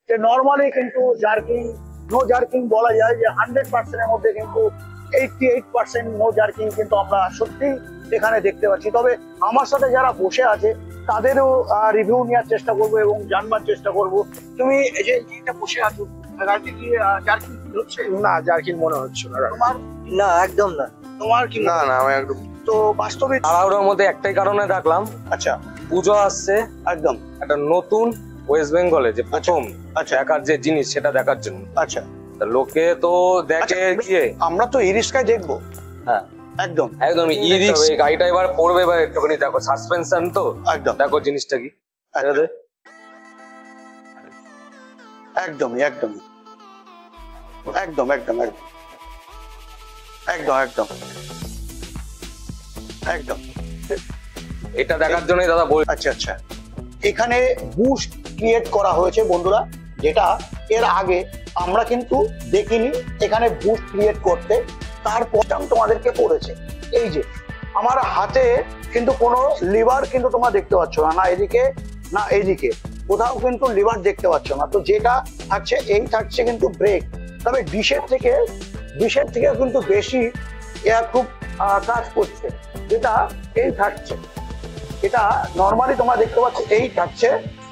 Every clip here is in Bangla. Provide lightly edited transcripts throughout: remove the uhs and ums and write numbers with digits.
যে নর্মালি কিন্তু জার্কিং নো জার্কিং বলা যায় যে 100% এর মধ্যে কিন্তু 88% নো জার্কিং কিন্তু আমরা সত্যি এখানে দেখতে পাচ্ছি। তবে আমার সাথে যারা বসে আছে তাদেরও রিভিউ নেওয়ার চেষ্টা করবো এবং জানবার চেষ্টা করব। তুমি এই যে এটা বসে আছো, গাড়িতে কি জার্কিং হচ্ছে? না, জার্কিন মনে হচ্ছে না। তোমার না, একদম না। তোমার কি না না, আমি একদম তো বাস্তবে তাড়াহুড়োর মধ্যে একটাই কারণে ডাকলাম, আচ্ছা পুজো আসছে, একদম একটা নতুন ওয়েস্ট বেঙ্গলে যে প্রথম আচ্ছা দেখার যে জিনিস সেটা দেখার জন্য। আচ্ছা তা লোকে তো দেখে আচ্ছা, গিয়ে আমরা তো ইরিস্কায় দেখবো। হ্যাঁ একদম একদম ইরিক্স গাড়িটা এবার পড়বে, এবার একটুখানি দেখো সাসপেনশন তো একদম দেখো জিনিসটা কি। একদম একদমই একদমই একদম একদম একদম একদম একদম একদম এটা দেখার জন্যই দাদা বল। আচ্ছা আচ্ছা, এখানে বুস্ট ক্রিয়েট করা হয়েছে বন্ধুরা, যেটা এর আগে আমরা কিন্তু দেখিনি এখানে বুস্ট ক্রিয়েট করতে। তারপর তোমাদেরকে পড়েছে এই যে আমার হাতে কিন্তু কোনো লিভার কিন্তু তোমরা দেখতে পাচ্ছ না, না এদিকে না এদিকে, কোথাও কিন্তু লিভার দেখতে পাচ্ছ না। তো যেটা থাকছে এই থাকছে কিন্তু ব্রেক। তবে ডিশের থেকে কিন্তু বেশি খুব কাজ করছে, যেটা এই থাকছে, এটা নর্মালি তোমরা দেখতে পাচ্ছ এই থাকছে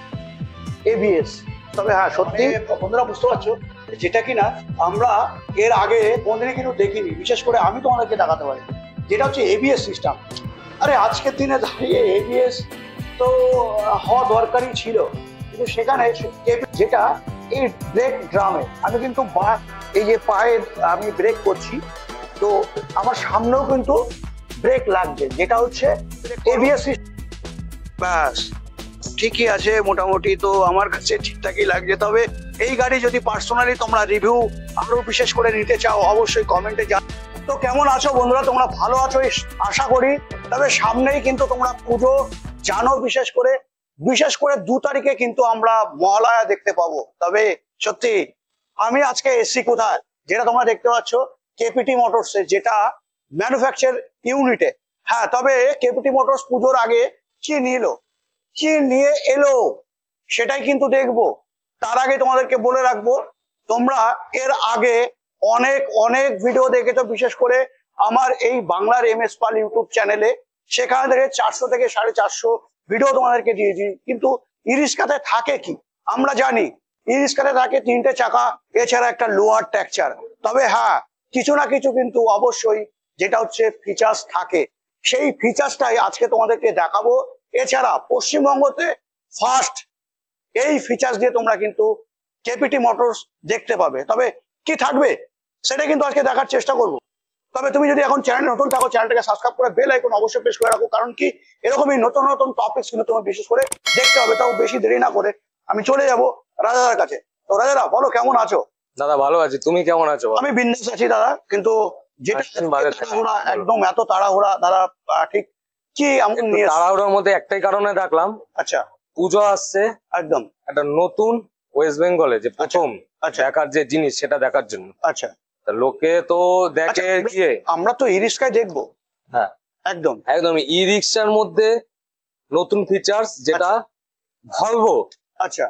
এবিএস। তবে হ্যাঁ সত্যি বন্ধুরা বুঝতে পারছো যেটা কিনা আমরা এর আগে কোনদিনই কিন্তু দেখিনি, বিশেষ করে আমি তোমাদেরকে দেখাতে পারি, যেটা হচ্ছে এবিএস সিস্টেম। আরে আজকের দিনে দাঁড়িয়ে এবিএস তো হওয়া দরকারই ছিল, কিন্তু সেখানে যেটা এই ব্রেক ড্রামে আমি কিন্তু এই যে পায়ে আমি ব্রেক করছি, তো আমার সামনেও কিন্তু ব্রেক লাগছে, যেটা হচ্ছে এবিএস সিস্টেম। ব্যাস ঠিকই আছে মোটামুটি, তো আমার কাছে ঠিকঠাকই লাগছে। তবে এই গাড়ি যদি পার্সোনালি তোমরা রিভিউ আরো বিশেষ করে নিতে চাও অবশ্যই কমেন্টে জানাও। তো কেমন আছো বন্ধুরা, তোমরা ভালো আছো আশা করি। তবে সামনেই কিন্তু তোমরা পুজো জানো, বিশেষ করে 2 তারিখে কিন্তু আমরা মহালয়া দেখতে পাবো। তবে সত্যি আমি আজকে এসছি কোথায়, যেটা তোমরা দেখতে পাচ্ছ কেপিটি মোটরস, যেটা ম্যানুফ্যাকচার ইউনিটে। হ্যাঁ, তবে কেপিটি মোটরস পুজোর আগে কি নিয়ে এলো সেটাই কিন্তু দেখবো। তার আগে তোমাদেরকে বলে রাখবো, তোমরা এর আগে অনেক অনেক ভিডিও দেখেছো, বিশেষ করে আমার এই বাংলার এমএস পাল ইউটিউব চ্যানেলে। সেখান থেকে 400 থেকে 450 ভিডিও তোমাদেরকে দিয়েছি। কিন্তু ইরিস্কাতে থাকে কি আমরা জানি, ইরিস্কাতে থাকে 3টে চাকা, এছাড়া একটা লোয়ার ট্যাকচার। তবে হ্যাঁ, কিছু না কিছু কিন্তু অবশ্যই যেটা হচ্ছে ফিচার্স থাকে, সেই ফিচার্সটাই আজকে তোমাদেরকে দেখাবো। এছাড়া পশ্চিমবঙ্গতে ফার্স্ট এই ফিচার্স দিয়ে তোমরা কিন্তু কেপিটি মোটরস দেখতে পাবে। তবে কি থাকবে সেটা কিন্তু আজকে দেখার চেষ্টা করব। তবে তুমি যদি এখন চ্যানেলে নতুন থাকো, চ্যানেলটাকে সাবস্ক্রাইব করে বেল আইকন অবশ্যই প্রেস করে রাখো, কারণ কি এরকমই নতুন নতুন টপিকস কিন্তু তোমার বিশেষ করে দেখতে হবে। তাও বেশি দেরি না করে আমি চলে যাব রাজাদার কাছে। তো রাজাদা বলো কেমন আছো? দাদা ভালো আছি, তুমি কেমন আছো? আমি বিন্দাস আছি দাদা, কিন্তু যেটা তাড়াহুড়া, একদম এত তাড়াহুড়া দাদা, ঠিক কি এমন নিয়ে তাড়াহুড়োর মধ্যে একটাই কারণে ডাকলাম, আচ্ছা পুজো আসছে, একদম একটা নতুন ওয়েস্ট বেঙ্গলে যে প্রথম আচ্ছা দেখার যে জিনিস সেটা দেখার জন্য। আচ্ছা, তা লোকে তো দেখে গিয়ে আমরা তো ইরিস্কায় দেখবো। হ্যাঁ একদম একদম ই রিক্সার মধ্যে নতুন ফিচার্স, যেটা ভলভো, আচ্ছা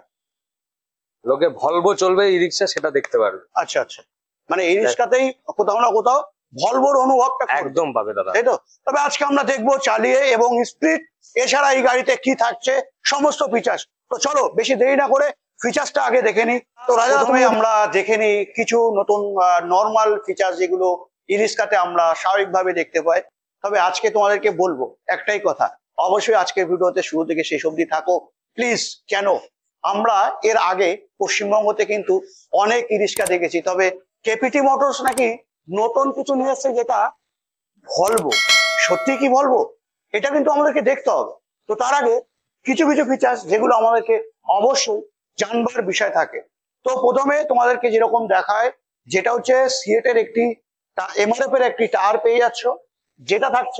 লোকে ভলভো চলবে ই রিক্সা সেটা দেখতে পারবে। আচ্ছা আচ্ছা, মানে এই রিস্কাতেই কোথাও না কোথাও ভলভোর অনুভবটা একদম পাবে দাদা, তাই তো? তবে আজকে আমরা দেখবো চালিয়ে এবং স্পিড, এছাড়া এই গাড়িতে কি থাকছে সমস্ত ফিচার্স। তো চলো বেশি দেরি না করে ফিচার্সটা আগে দেখে নি। তো রাজা তুমি আমরা দেখে নি কিছু নতুন নর্মাল ফিচার্স, যেগুলো ই রিস্কাতে আমরা স্বাভাবিকভাবে দেখতে পাই। তবে আজকে তোমাদেরকে বলবো একটাই কথা, অবশ্যই আজকের ভিডিওতে শুরু থেকে শেষ অবধি থাকো প্লিজ। কেন আমরা এর আগে পশ্চিমবঙ্গতে কিন্তু অনেক ই রিস্কা দেখেছি, তবে কেপিটি মোটরস নাকি নতুন কিছু নিয়ে এসছে, যেটা ভলভো। সত্যি কি ভলভো, এটা কিন্তু আমাদেরকে দেখতে হবে। তো তার আগে কিছু কিছু ফিচার্স যেগুলো আমাদেরকে অবশ্যই জানবার বিষয় থাকে। তো প্রথমে তোমাদেরকে যেরকম দেখায়, যেটা হচ্ছে সিয়েটের একটি এমআরএফ এর একটি টায়ার পেয়ে যাচ্ছ, যেটা থাকছে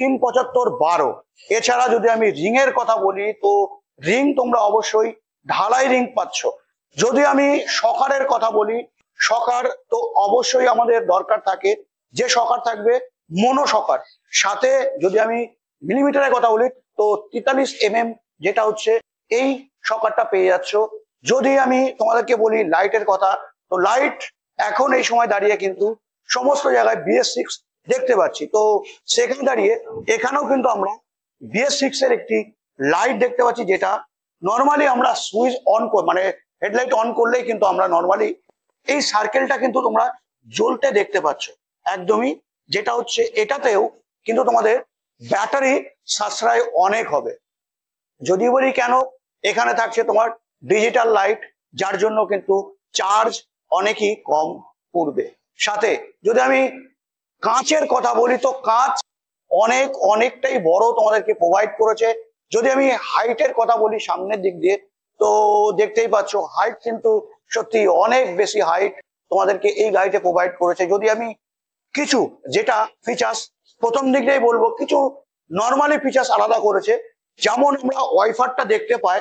375/12। এছাড়া যদি আমি রিং এর কথা বলি, তো রিং তোমরা অবশ্যই ঢালাই রিং পাচ্ছ। যদি আমি শকারের কথা বলি, শকার তো অবশ্যই আমাদের দরকার থাকে, যে শকার থাকবে মনো শকার। সাথে যদি আমি মিলিমিটারের কথা বলি, তো 43 mm যেটা হচ্ছে এই শকারটা পেয়ে যাচ্ছ। যদি আমি তোমাদেরকে বলি লাইটের কথা, তো লাইট এখন এই সময় দাঁড়িয়ে কিন্তু সমস্ত জায়গায় BS6 দেখতে পাচ্ছি। তো সেখানে দাঁড়িয়ে এখানেও কিন্তু আমরা BS6 এর একটি লাইট দেখতে পাচ্ছি, যেটা নর্মালি আমরা সুইচ অন মানে হেডলাইট অন করলেই কিন্তু আমরা নর্মালি এই সার্কেলটা কিন্তু তোমরা জ্বলতে দেখতে পাচ্ছ একদমই, যেটা হচ্ছে এটাতেও কিন্তু তোমাদের ব্যাটারি সাশ্রয় অনেক হবে। যদি বলি কেন, এখানে থাকছে তোমার ডিজিটাল লাইট, যার জন্য কিন্তু চার্জ অনেকই কম পড়বে। সাথে যদি আমি কাঁচের কথা বলি, তো কাঁচ অনেকটাই বড় তোমাদেরকে প্রোভাইড করেছে। যদি আমি হাইটের কথা বলি সামনের দিক দিয়ে, তো দেখতেই পাচ্ছ হাইট কিন্তু সত্যি অনেক বেশি হাইট তোমাদেরকে এই গাড়িতে প্রোভাইড করেছে। যদি আমি কিছু যেটা ফিচার্স প্রথম দিক দিয়েই বলবো, কিছু নর্মালি ফিচার্স আলাদা করেছে। যেমন আমরা ওয়াইফারটা দেখতে পাই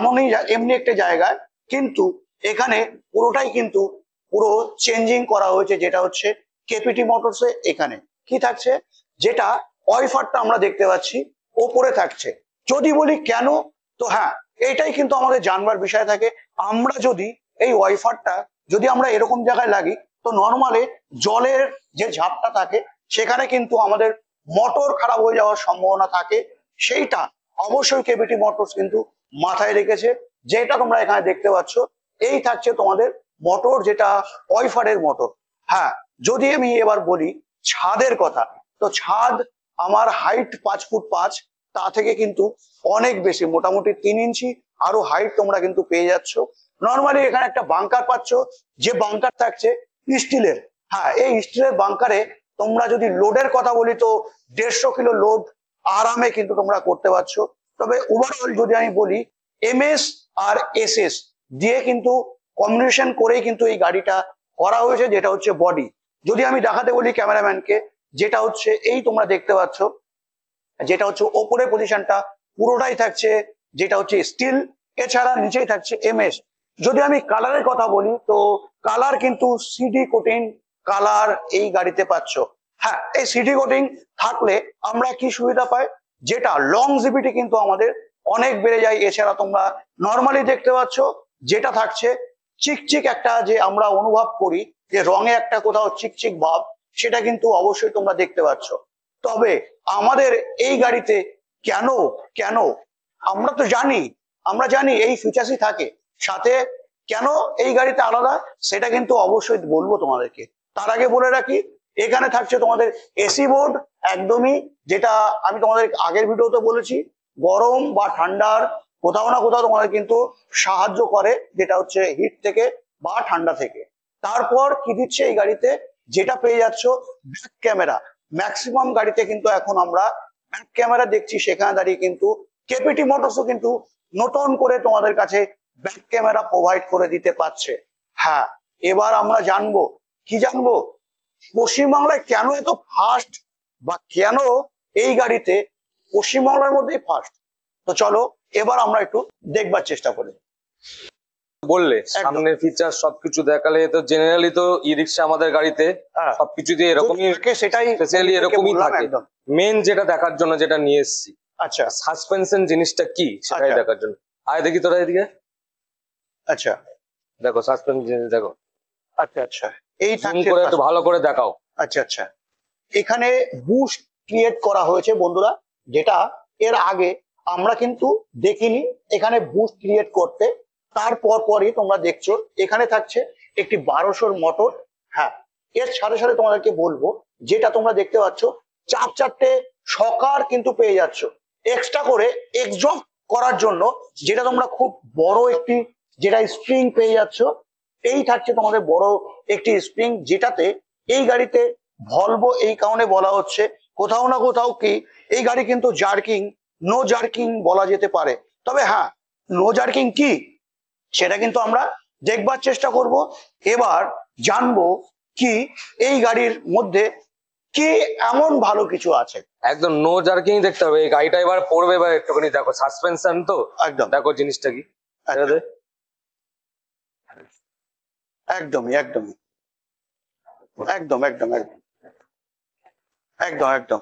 এমনি একটা জায়গায়, কিন্তু এখানে পুরোটাই কিন্তু পুরো চেঞ্জিং করা হয়েছে, যেটা হচ্ছে কেপিটি মোটরসে এখানে কি থাকছে, যেটা ওয়াইফারটা আমরা দেখতে পাচ্ছি ওপরে থাকছে। যদি বলি কেন, তো হ্যাঁ, এটাই কিন্তু আমাদের জানবার বিষয় থাকে। আমরা যদি এই ওয়াইফারটা যদি আমরা এরকম জায়গায় লাগি, তো নর্মালে জলের যে ঝাপটা থাকে সেখানে কিন্তু আমাদের মোটর খারাপ হয়ে যাওয়ার সম্ভাবনা থাকে। সেইটা অবশ্যই কেবিটি মোটরস কিন্তু মাথায় রেখেছে। যেটা তোমরা এখানে দেখতে পাচ্ছ, এই থাকছে তোমাদের মোটর, যেটা ওয়াইফারের মোটর। হ্যাঁ, যদি আমি এবার বলি ছাদের কথা, তো ছাদ আমার হাইট 5 ফুট 5, তা থেকে কিন্তু অনেক বেশি, মোটামুটি 3 ইঞ্চি আরো হাইট তোমরা কিন্তু পেয়ে যাচ্ছ। নর্মালি এখানে একটা বাংকার পাচ্ছ, যে বাংকার থাকছে স্টিলের। হ্যাঁ, এই স্টিলের বাংকারে তোমরা যদি লোডের কথা বলি, তো 150 কিলো লোড আরামে কিন্তু তোমরা করতে পারছো। তবে ওভারঅল যদি আমি বলি, MS আর SS দিয়ে কিন্তু কম্বিনেশন করেই কিন্তু এই গাড়িটা করা হয়েছে, যেটা হচ্ছে বডি। যদি আমি দেখাতে বলি ক্যামেরাম্যানকে, যেটা হচ্ছে এই তোমরা দেখতে পাচ্ছ, যেটা হচ্ছে ওপরের পজিশনটা পুরোটাই থাকছে যেটা হচ্ছে স্টিল, এছাড়া নিচেই থাকছে MS। যদি আমি কালারের কথা বলি, তো কালার কিন্তু সিডি কোটিং কালার এই গাড়িতে পাচ্ছ। হ্যাঁ, এই সিডি কোটিং থাকলে আমরা কি সুবিধা পাই, যেটা লংজিভিটি কিন্তু আমাদের অনেক বেড়ে যায়। এছাড়া তোমরা নর্মালি দেখতে পাচ্ছ যেটা থাকছে চিকচিক একটা, যে আমরা অনুভব করি যে রঙে একটা কোথাও চিকচিক ভাব, সেটা কিন্তু অবশ্যই তোমরা দেখতে পাচ্ছ। তবে আমাদের এই গাড়িতে কেন কেন আমরা জানি এই ফিচার্সই থাকে সাথে, কেন এই গাড়িতে আলাদা সেটা কিন্তু অবশ্যই বলবো তোমাদেরকে। তার আগে বলে রাখি, এখানে থাকছে তোমাদের এসি বোর্ড একদমই, যেটা আমি তোমাদের আগের ভিডিওতে বলেছি, গরম বা ঠান্ডার কোথাও না কোথাও তোমাদের কিন্তু সাহায্য করে, যেটা হচ্ছে হিট থেকে বা ঠান্ডা থেকে। তারপর কি দিচ্ছে এই গাড়িতে, যেটা পেয়ে যাচ্ছ ব্যাক ক্যামেরা। ম্যাক্সিমাম গাড়িতে কিন্তু এখন আমরা ব্যাক ক্যামেরা দেখছি, সেখানে দাঁড়িয়ে কিন্তু কেপিটি মোটরসও কিন্তু নতুন করে তোমাদের কাছে ব্যাক ক্যামেরা প্রোভাইড করে দিতে পারছে। হ্যাঁ, এবার আমরা জানবো পশ্চিমবাংলায় কেন এত ফাস্ট, বা কেন এই গাড়িতে পশ্চিমবাংলার মধ্যেই ফাস্ট। তো চলো এবার আমরা একটু দেখবার চেষ্টা করি। বললে সামনের ফিচার সবকিছু দেখালে, তো জেনারেলি তো ই রিক্সা আমাদের গাড়িতে হ্যাঁ, সবকিছু দিয়ে এরকমই সেটাই স্পেশালি এরকমই থাকে। একদম। মেন যেটা দেখার জন্য যেটা নিয়ে এসেছি, আচ্ছা সাসপেনশন জিনিসটা কি সেটাই আচ্ছা। দেখার জন্য। আয় দেখি তোরা এদিকে, আচ্ছা দেখো সাসপেনশন জিনিস দেখো, আচ্ছা আচ্ছা, এই জুম থাকছে করে একটু ভালো করে দেখাও। আচ্ছা আচ্ছা, এখানে বুস্ট ক্রিয়েট করা হয়েছে বন্ধুরা, যেটা এর আগে আমরা কিন্তু দেখিনি এখানে বুস্ট ক্রিয়েট করতে। তারপর পরই তোমরা দেখছো এখানে থাকছে একটি 1200 মোটর। হ্যাঁ, এর সাথে সাথে তোমাদেরকে বলবো, যেটা তোমরা দেখতে পাচ্ছ 4 শকার কিন্তু পেয়ে যাচ্ছ এক্সট্রা করে এক্সজস্ট করার জন্য, যেটা তোমরা খুব বড় একটি যেটা স্প্রিং পেয়ে যাচ্ছ। এই থাকছে তোমাদের বড় একটি স্প্রিং, যেটাতে এই গাড়িতে ভলভো এই কারণে বলা হচ্ছে, কোথাও না কোথাও কি এই গাড়ি কিন্তু নো জার্কিং বলা যেতে পারে। তবে হ্যাঁ, নো জার্কিং কি সেটা কিন্তু আমরা দেখবার চেষ্টা করব। এবার জানবো কি এই গাড়ির মধ্যে কি এমন ভালো কিছু আছে। একদম নো জার্কিং দেখতে হবে। এই গাড়িটা এবার পড়বে, এবার একটুখানি দেখো সাসপেনশন তো একদম দেখো জিনিসটা কি। একদম একদমই একদম একদম একদম একদম একদম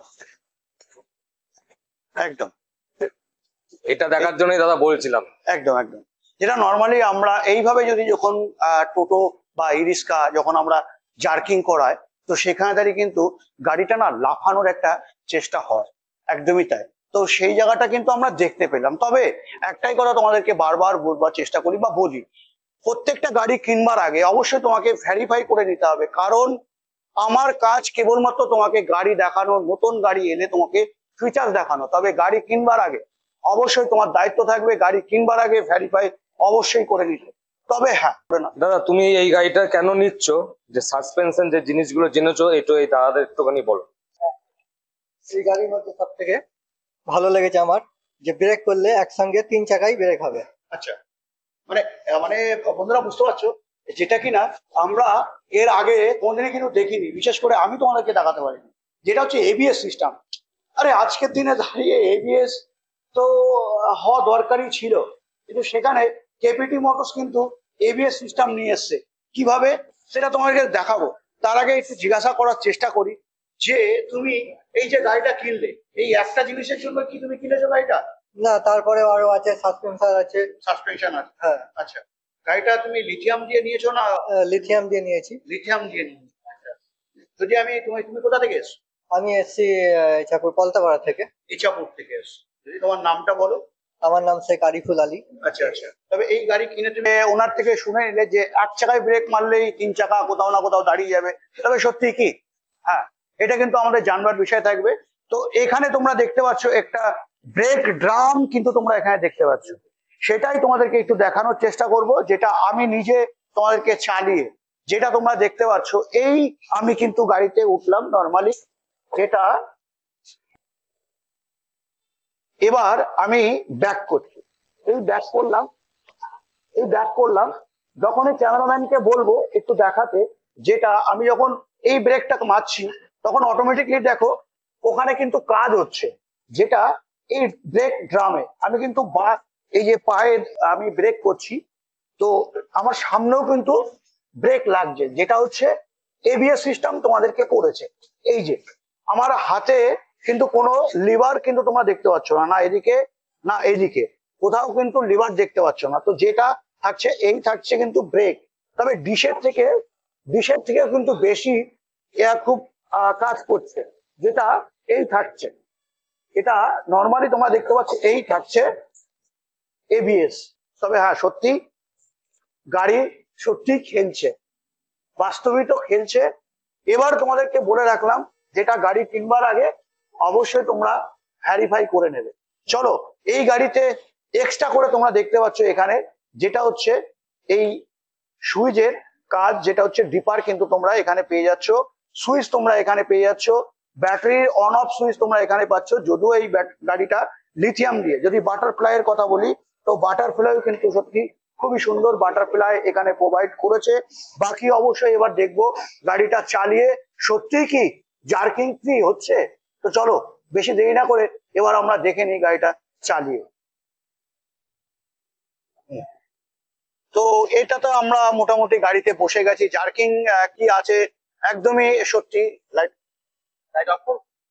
একদম এটা দেখার জন্যই দাদা বলছিলাম। একদম একদম যেটা নর্মালি আমরা এইভাবে যদি যখন টোটো বা ই রিক্সা যখন আমরা জার্কিং করায়, তো সেখানে দাঁড়িয়ে কিন্তু গাড়িটা না লাফানোর একটা চেষ্টা হয়, একদমই তাই। তো সেই জায়গাটা কিন্তু আমরা দেখতে পেলাম। তবে একটাই কথা তোমাদেরকে বারবার বলবার চেষ্টা করি বা বলি, প্রত্যেকটা গাড়ি কিনবার আগে অবশ্যই তোমাকে ভেরিফাই করে নিতে হবে। কারণ আমার কাজ কেবলমাত্র তোমাকে গাড়ি দেখানোর, নতুন গাড়ি এলে তোমাকে ফিচার্স দেখানো। তবে গাড়ি কিনবার আগে অবশ্যই তোমার দায়িত্ব থাকবে গাড়ি কিনবার আগে ভেরিফাই অবশ্যই করে নিতে। তবে হ্যাঁ, করে না। দাদা তুমি এই গাড়িটা কেন নিচ্ছ, যে সাসপেনশন যে জিনিসগুলো জেনেছো একটু এই দাদাদের একটুখানি বলো। এই গাড়ির মধ্যে সব থেকে ভালো লেগেছে আমার যে ব্রেক করলে একসঙ্গে 3 চাকাই ব্রেক হবে। আচ্ছা, মানে মানে বন্ধুরা বুঝতে পারছো, যেটা কিনা আমরা এর আগে কোনদিনই কিন্তু দেখিনি, বিশেষ করে আমি তোমাদেরকে দেখাতে পারিনি, যেটা হচ্ছে এবিএস সিস্টেম। আরে আজকের দিনে দাঁড়িয়ে এবিএস তো হওয়া দরকারই ছিল, কিন্তু সেখানে কেপিটি মোটরস কিন্তু এবিএস সিস্টেম নিয়ে এসছে। কিভাবে সেটা তোমাকে দেখাবো, তার আগে একটু জিজ্ঞাসা করার চেষ্টা করি যে তুমি এই যে গাড়িটা কিনলে, এই একটা জিনিসের জন্য কি তুমি কিনেছো গাড়িটা? না, তারপরে আরো আছে, সাসপেন্সার আছে। সাসপেনশন আছে। হ্যাঁ, আচ্ছা, গাড়িটা তুমি লিথিয়াম দিয়ে নিয়েছো না? লিথিয়াম দিয়ে নিয়েছি। লিথিয়াম দিয়ে নিয়েছো। আচ্ছা, যদি আমি তুমি তুমি কোথা থেকে এসছো? আমি এসছি ইছাপুর পলতাপাড়া থেকে। ইছাপুর থেকে এসছো। যদি তোমার নামটা বলো। আমার নাম শেখ আরিফুল আলী। আচ্ছা আচ্ছা, তবে এই গাড়ি কিনে তুমি ওনার থেকে শুনে নিলে যে এক চাকায় ব্রেক মারলেই 3 চাকা কোথাও না কোথাও দাঁড়িয়ে যাবে, তবে সত্যি কি? হ্যাঁ, এটা কিন্তু আমাদের জানবার বিষয় থাকবে। তো এখানে তোমরা দেখতে পাচ্ছ একটা ব্রেক ড্রাম কিন্তু তোমরা এখানে দেখতে পাচ্ছ, সেটাই তোমাদেরকে একটু দেখানোর চেষ্টা করব, যেটা আমি নিজে তোমাদেরকে চালিয়ে, যেটা তোমরা দেখতে পাচ্ছ। এই আমি কিন্তু গাড়িতে উঠলাম নর্মালি, যেটা এবার আমি ব্যাক করছি, এই ব্যাক করলাম, এই ব্যাক করলাম, যখনই ক্যামেরাম্যানকে বলবো একটু দেখাতে, যেটা আমি যখন এই ব্রেকটা মারছি তখন অটোমেটিকলি দেখো ওখানে কিন্তু কাজ হচ্ছে, যেটা এই ব্রেক ড্রামে আমি কিন্তু এই যে পায়ে আমি ব্রেক করছি, তো আমার সামনেও কিন্তু ব্রেক লাগছে, যেটা হচ্ছে এবিএস সিস্টেম তোমাদেরকে করেছে। এই যে আমার হাতে কিন্তু কোনো লিভার কিন্তু তোমরা দেখতে পাচ্ছ না, না এদিকে না এদিকে, কোথাও কিন্তু লিভার দেখতে পাচ্ছ না। তো যেটা থাকছে এই থাকছে কিন্তু ব্রেক। তবে ডিশের থেকে কিন্তু বেশি এরা খুব কাজ করছে, যেটা এই থাকছে, এটা নর্মালি তোমরা দেখতে পাচ্ছ এই থাকছে এবিএস। তবে হ্যাঁ, সত্যি গাড়ি সত্যি খেলছে, বাস্তবিত খেলছে। এবার তোমাদেরকে বলে রাখলাম, যেটা গাড়ি কিনবার আগে অবশ্যই তোমরা ভেরিফাই করে নেবে। চলো, এই গাড়িতে এক্সট্রা করে তোমরা দেখতে পাচ্ছ এখানে, যেটা হচ্ছে এই সুইচের কাজ, যেটা হচ্ছে ডিপার কিন্তু তোমরা এখানে পেয়ে যাচ্ছ, সুইচ তোমরা এখানে পেয়ে যাচ্ছ, ব্যাটারির অন অফ সুইচ তোমরা এখানে পাচ্ছ। যদিও এই গাড়িটা লিথিয়াম দিয়ে, যদি বাটারফ্লাই এর কথা বলি, তো বাটারফ্লাই কিন্তু সত্যি খুবই সুন্দর বাটারফ্লাই এখানে প্রোভাইড করেছে। বাকি অবশ্যই এবার দেখবো গাড়িটা চালিয়ে সত্যি কি জার্কিং ফ্রি হচ্ছে। তো চলো বেশি দেরি না করে এবার আমরা দেখে নিই গাড়িটা চালিয়ে। তো এটা তো আমরা মোটামুটি গাড়িতে বসে গেছি, জার্কিং কি আছে একদমই সত্যি। Light light off.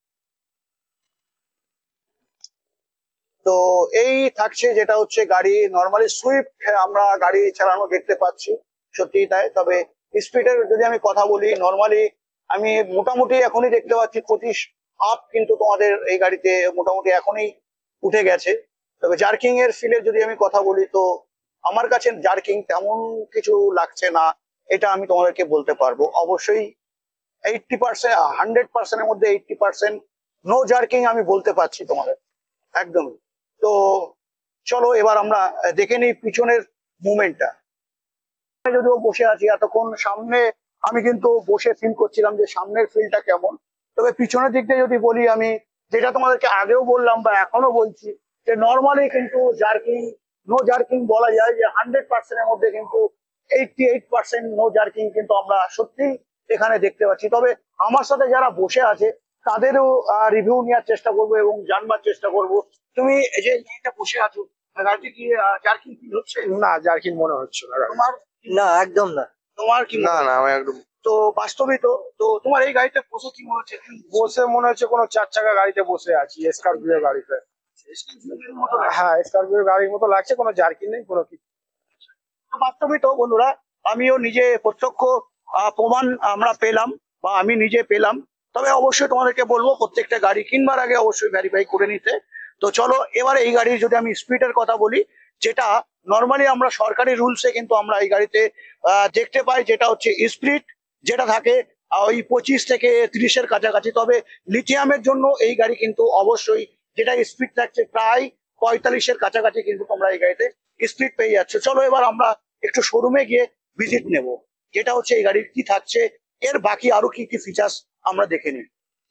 তো এই থাকছে যেটা হচ্ছে গাড়ি নর্মালি সুইফট আমরা গাড়ি চালানো দেখতে পাচ্ছি, সত্যি তাই। তবে স্পিডের যদি আমি কথা বলি, নর্মালি আমি মোটামুটি এখনই দেখতে পাচ্ছি 25 আপ কিন্তু তোমাদের এই গাড়িতে মোটামুটি এখনই উঠে গেছে। তবে জার্কিং এর ফিলের যদি আমি কথা বলি, তো আমার কাছে জার্কিং তেমন কিছু লাগছে না, এটা আমি তোমাদেরকে বলতে পারবো। অবশ্যই 80%, 100%-এর মধ্যে 80% নো জার্কিং আমি বলতে পারছি তোমাদের একদম। তো চলো এবার আমরা দেখে নিই পিছনের মুভমেন্টটা। যদিও বসে আছি এতক্ষণ, সামনে আমি কিন্তু বসে ফিল করছিলাম যে সামনের ফিলটা কেমন। তবে পিছনের দিক দিয়ে যদি বলি, আমি যেটা তোমাদেরকে আগেও বললাম বা এখনো বলছি, যে নর্মালি কিন্তু জার্কিং নো জার্কিং বলা যায় যে 100%-এর মধ্যে কিন্তু 88% নো জার্কিং কিন্তু আমরা সত্যি এখানে দেখতে পাচ্ছি। তবে আমার সাথে যারা বসে আছে তাদেরও রিভিউ নেওয়ার চেষ্টা করবো এবং জানবার চেষ্টা করব। তুমি এই যে গাড়িটা বসে আছো, গাড়িতে কি জার্কিং ফিল হচ্ছে? না, জার্কিং মনে হচ্ছে না। তোমার না, একদম না। তোমার কি না না, আমি একদম তো বাস্তবিক তো তোমার এই গাড়িতে বসে কি মনে হচ্ছে? বসে মনে হচ্ছে কোনো 4 চাকা গাড়িতে বসে আছি, স্করপিও গাড়িতে। হ্যাঁ, স্করপিও গাড়ির মতো লাগছে, কোনো জার্কিং নেই, কোনো কিছু। বাস্তবিক তো বন্ধুরা আমিও নিজে প্রত্যক্ষ প্রমাণ আমরা পেলাম বা আমি নিজে পেলাম। তবে অবশ্যই তোমাদেরকে বলবো প্রত্যেকটা গাড়ি কিনবার আগে অবশ্যই ভেরিফাই করে নিতে। তো চলো এবারে এই গাড়ির যদি আমি স্পিডের কথা বলি, যেটা নর্মালি আমরা সরকারি রুলসে কিন্তু আমরা এই গাড়িতে দেখতে পাই, যেটা হচ্ছে স্পিড যেটা থাকে ওই 25 থেকে 30-এর কাছাকাছি। তবে লিথিয়ামের জন্য এই গাড়ি কিন্তু অবশ্যই যেটা স্পিড থাকছে প্রায় 45-এর কাছাকাছি কিন্তু তোমরা এই গাড়িতে স্পিড পেয়ে যাচ্ছে। চলো এবার আমরা একটু শোরুমে গিয়ে ভিজিট নেব, যেটা হচ্ছে এই গাড়ির কি থাকছে, এর বাকি আরো কি কি ফিচার্স আমরা দেখে নিই।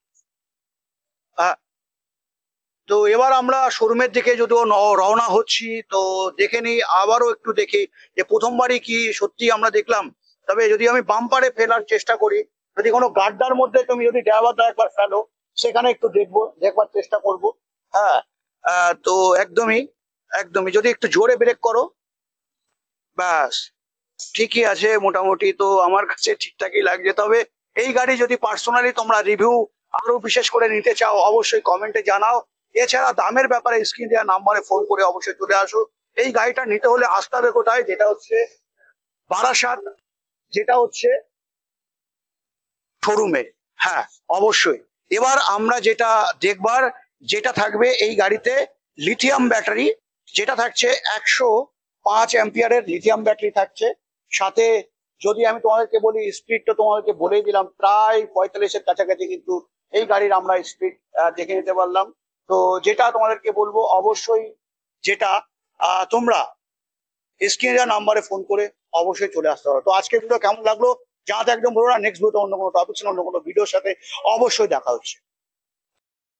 তো এবার আমরা শোরুমের দিকে যদিও রওনা হচ্ছি, তো দেখে নিই আবারও একটু দেখি যে প্রথমবারই কি সত্যি আমরা দেখলাম। তবে যদি আমি বাম্পারে ফেলার চেষ্টা করি, যদি কোনো গাড্ডার মধ্যে তুমি যদি ড্রাইভারটা একবার ফেলো, সেখানে একটু দেখবার চেষ্টা করব। হ্যাঁ, তো একদমই একদমই যদি একটু জোরে ব্রেক করো, ব্যাস ঠিকই আছে মোটামুটি। তো আমার কাছে ঠিকঠাকই লাগছে। তবে এই গাড়ি যদি পার্সোনালি তোমরা রিভিউ আরো বিশেষ করে নিতে চাও, অবশ্যই কমেন্টে জানাও। এছাড়া দামের ব্যাপারে স্ক্রিন দেওয়া নাম্বারে ফোন করে অবশ্যই চলে আসো। এই গাড়িটা নিতে হলে আসতে হবে কোথায়, যেটা হচ্ছে বারাসাত, যেটা হচ্ছে শোরুমে। হ্যাঁ অবশ্যই। এবার আমরা যেটা দেখবার, যেটা থাকবে এই গাড়িতে লিথিয়াম ব্যাটারি, যেটা থাকছে 105 অ্যাম্পিয়ারের লিথিয়াম ব্যাটারি থাকছে। সাথে যদি আমি তোমাদেরকে বলি স্পিড, তো তোমাদেরকে বলেই দিলাম প্রায় 45-এর কাছাকাছি কিন্তু এই গাড়ির আমরা স্পিড দেখে নিতে পারলাম। তো যেটা তোমাদেরকে বলবো অবশ্যই, যেটা তোমরা স্ক্রিনে দেওয়া নাম্বারে ফোন করে অবশ্যই চলে আসতে হবে। তো আজকের ভিডিও কেমন লাগলো জানাতে একদম বলো না। নেক্সট ভিডিও অন্য কোনো টপিক অন্য কোনো ভিডিওর সাথে অবশ্যই দেখা হচ্ছে।